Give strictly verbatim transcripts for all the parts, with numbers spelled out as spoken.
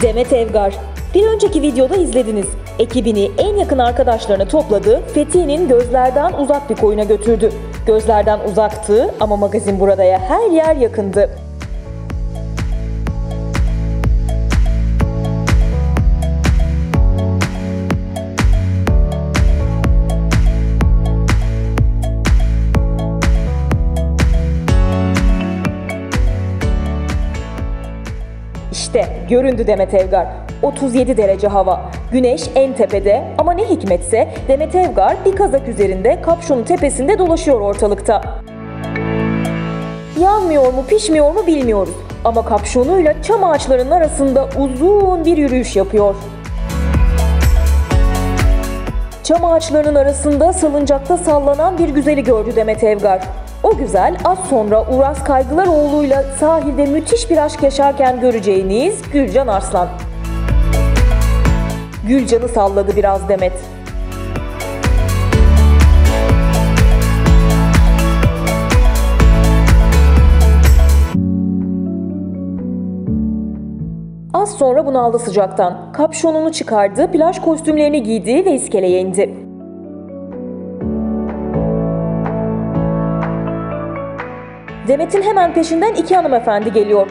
Demet Evgar. Bir önceki videoda izlediniz. Ekibini en yakın arkadaşlarını topladı, Fethiye'nin gözlerden uzak bir koyuna götürdü. Gözlerden uzaktı ama magazin buradaya her yer yakındı. İşte göründü Demet Evgar. otuz yedi derece hava. Güneş en tepede ama ne hikmetse Demet Evgar bir kazak üzerinde kapşonun tepesinde dolaşıyor ortalıkta. Yanmıyor mu pişmiyor mu bilmiyoruz ama kapşonuyla çam ağaçlarının arasında uzun bir yürüyüş yapıyor. Çam ağaçlarının arasında salıncakta sallanan bir güzeli gördü Demet Evgar. O güzel az sonra Uras Kaygılaroğlu'yla sahilde müthiş bir aşk yaşarken göreceğiniz Gülcan Arslan. Gülcan'ı salladı biraz Demet. Az sonra bunaldı sıcaktan. Kapşonunu çıkardı, plaj kostümlerini giydi ve iskeleye indi. Demet'in hemen peşinden iki hanımefendi geliyor.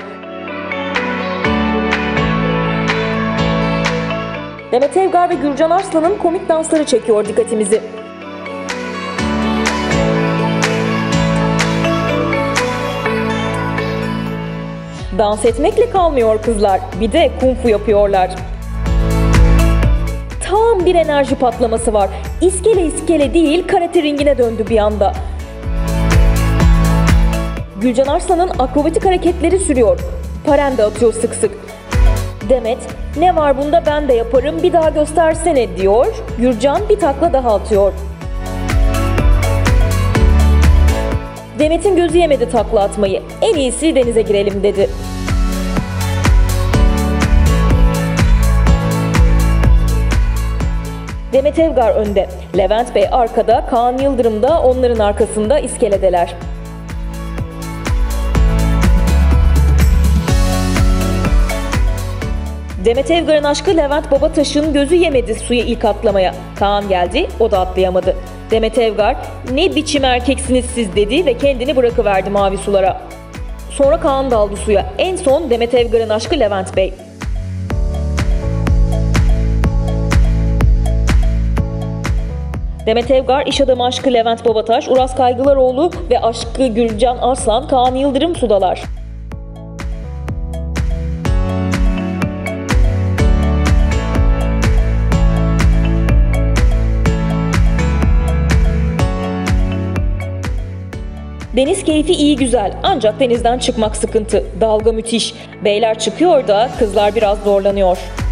Demet Evgar ve Gülcan Arslan'ın komik dansları çekiyor dikkatimizi. Dans etmekle kalmıyor kızlar, bir de kung fu yapıyorlar. Tam bir enerji patlaması var. İskele iskele değil, karate ringine döndü bir anda. Gülcan Arslan'ın akrobatik hareketleri sürüyor. Parende atıyor sık sık. Demet, ne var bunda ben de yaparım bir daha göstersene diyor. Gülcan bir takla daha atıyor. Demet'in gözü yemedi takla atmayı. En iyisi denize girelim dedi. Demet Evgar önde. Levent Bey arkada, Kaan Yıldırım da onların arkasında iskeledeler. Demet Evgar'ın aşkı Levent Babataş'ın gözü yemedi suya ilk atlamaya. Kaan geldi, o da atlayamadı. Demet Evgar, "Ne biçim erkeksiniz siz" dedi ve kendini bırakıverdi mavi sulara. Sonra Kaan daldı suya. En son Demet Evgar'ın aşkı Levent Bey. Demet Evgar, iş adamı aşkı Levent Babataş, Uras Kaygılaroğlu ve aşkı Gülcan Arslan, Kaan Yıldırım sudalar. Deniz keyfi iyi güzel ancak denizden çıkmak sıkıntı. Dalga müthiş. Beyler çıkıyor da kızlar biraz zorlanıyor.